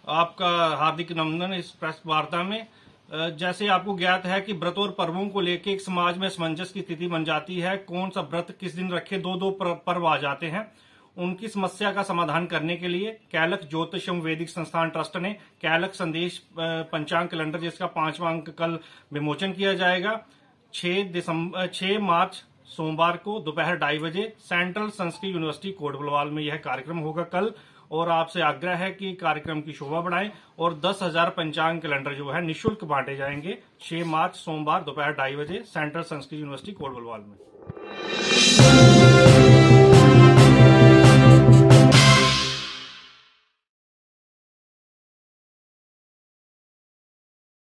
आपका हार्दिक अभिनंदन इस प्रेस वार्ता में। जैसे आपको ज्ञात है कि व्रत और पर्वों को लेकर एक समाज में असमंजस की स्थिति बन जाती है। कौन सा व्रत किस दिन रखे, दो पर्व आ जाते हैं। उनकी समस्या का समाधान करने के लिए कैलक ज्योतिष एवं वैदिक संस्थान ट्रस्ट ने कैलक संदेश पंचांग कैलेंडर, जिसका 5वां अंक कल विमोचन किया जाएगा। 6 मार्च सोमवार को दोपहर 2:30 बजे सेंट्रल संस्कृत यूनिवर्सिटी कोटबलवाल में यह कार्यक्रम होगा कल। और आपसे आग्रह है कि कार्यक्रम की शोभा बढ़ाएं और 10,000 पंचांग कैलेंडर जो है निःशुल्क बांटे जाएंगे 6 मार्च सोमवार दोपहर 2:30 बजे सेंट्रल संस्कृत यूनिवर्सिटी कोटबलवाल में।